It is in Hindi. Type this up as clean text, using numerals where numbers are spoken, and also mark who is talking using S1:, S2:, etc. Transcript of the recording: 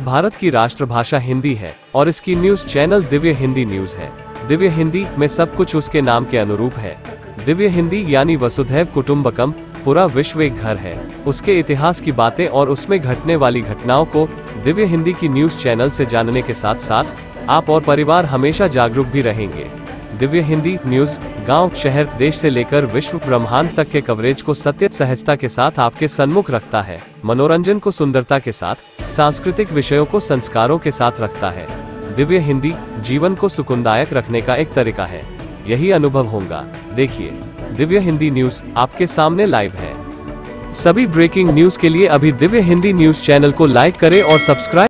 S1: भारत की राष्ट्रभाषा हिंदी है और इसकी news channel Divya Hindi news है। दिव्य हिंदी में सब कुछ उसके नाम के अनुरूप है। दिव्य हिंदी यानी वसुधैव कुटुंबकम, पूरा विश्व एक घर है। उसके इतिहास की बातें और उसमें घटने वाली घटनाओं को दिव्य हिंदी की न्यूज चैनल से जानने के साथ साथ आप और परिवार हमेशा जागरूक भी रहेंगे। दिव्य हिंदी न्यूज गांव, शहर, देश से लेकर विश्व ब्रह्मांड तक के कवरेज को सत्य सहजता के साथ आपके सन्मुख रखता है। मनोरंजन को सुंदरता के साथ, सांस्कृतिक विषयों को संस्कारों के साथ रखता है। दिव्य हिंदी जीवन को सुखदायक रखने का एक तरीका है। यही अनुभव होगा। देखिए, दिव्य हिंदी न्यूज आपके सामने लाइव है। सभी ब्रेकिंग न्यूज के लिए अभी दिव्य हिंदी न्यूज चैनल को लाइक करें और सब्सक्राइब